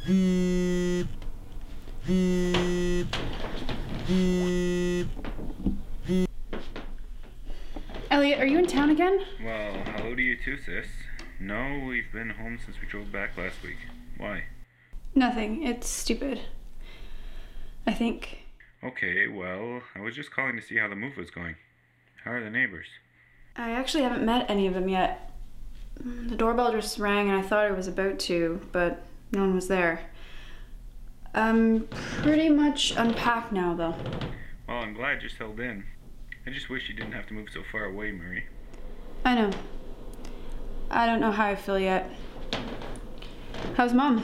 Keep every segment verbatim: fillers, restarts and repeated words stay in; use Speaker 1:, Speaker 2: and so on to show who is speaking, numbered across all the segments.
Speaker 1: Elliot, are you in town again?
Speaker 2: Well, hello to you too, sis. No, we've been home since we drove back last week. Why?
Speaker 1: Nothing. It's stupid. I think.
Speaker 2: Okay, well, I was just calling to see how the move was going. How are the neighbors?
Speaker 1: I actually haven't met any of them yet. The doorbell just rang and I thought I was about to, but no one was there. I'm pretty much unpacked now, though.
Speaker 2: Well, I'm glad you're settled in. I just wish you didn't have to move so far away, Marie.
Speaker 1: I know. I don't know how I feel yet. How's Mom?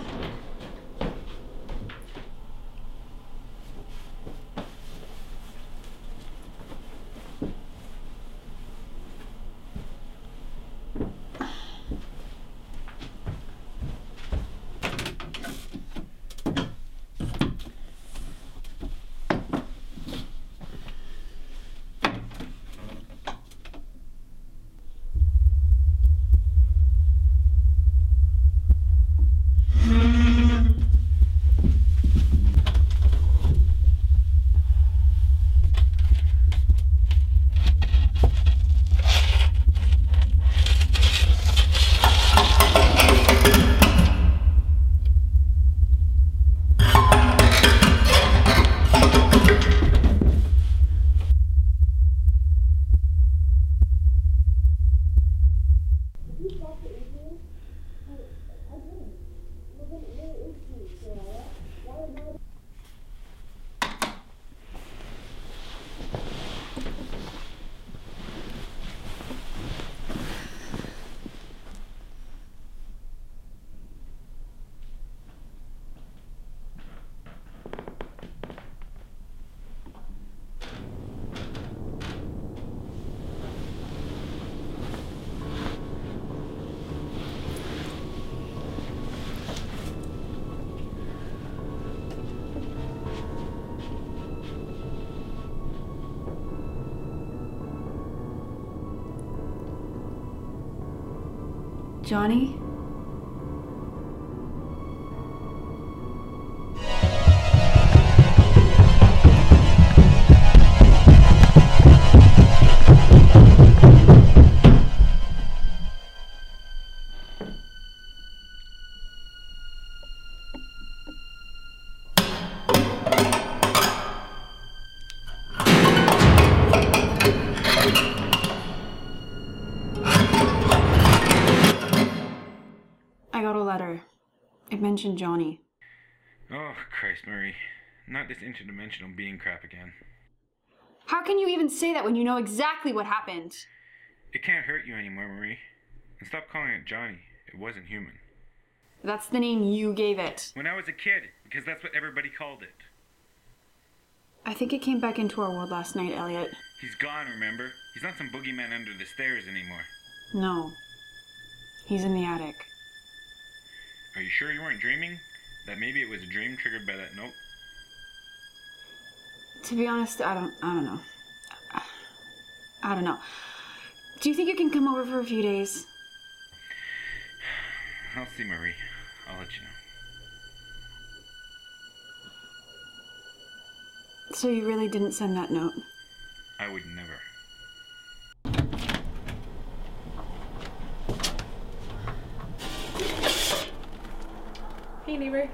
Speaker 1: Johnny? I got a letter. It mentioned Johnny.
Speaker 2: Oh, Christ, Marie. Not this interdimensional being crap again.
Speaker 1: How can you even say that when you know exactly what happened?
Speaker 2: It can't hurt you anymore, Marie. And stop calling it Johnny. It wasn't human.
Speaker 1: That's the name you gave it.
Speaker 2: When I was a kid, because that's what everybody called it.
Speaker 1: I think it came back into our world last night, Elliot.
Speaker 2: He's gone, remember? He's not some boogeyman under the stairs anymore.
Speaker 1: No. He's in the attic.
Speaker 2: Are you sure you weren't dreaming? That maybe it was a dream triggered by that note?
Speaker 1: To be honest, I don't I don't know. I don't know. Do you think you can come over for a few days?
Speaker 2: I'll see, Marie. I'll let you know.
Speaker 1: So you really didn't send that note?
Speaker 2: I would never.
Speaker 3: Hey, neighbor.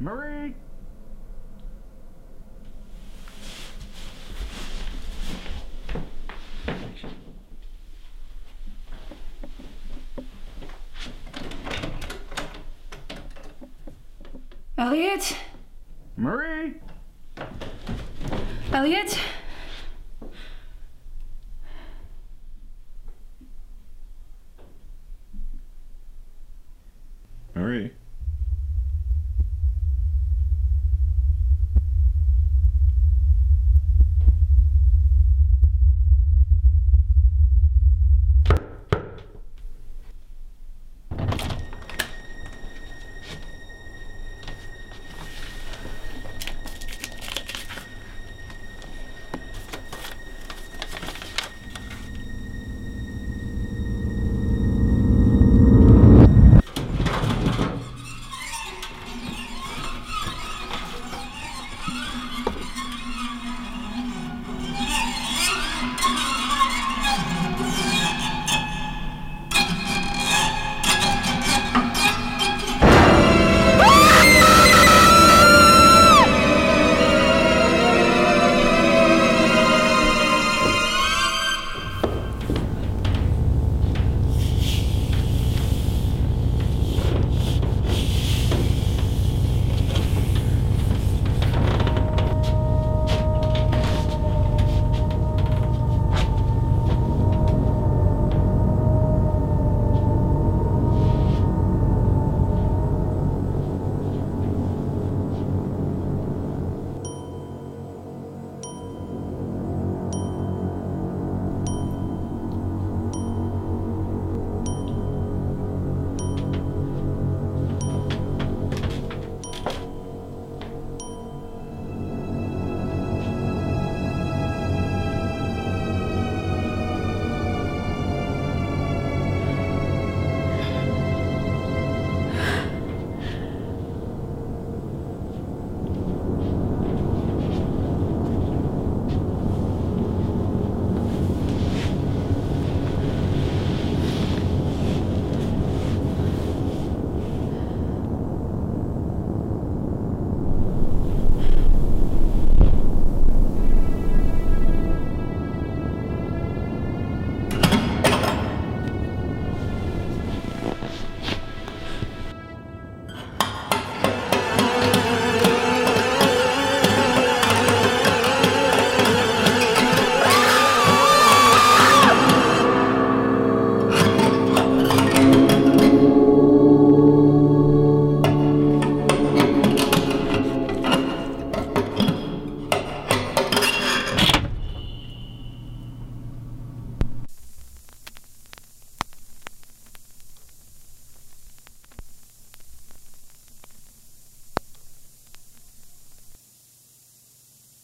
Speaker 2: Marie!
Speaker 1: Elliot?
Speaker 2: Marie!
Speaker 1: Elliot?
Speaker 2: Marie?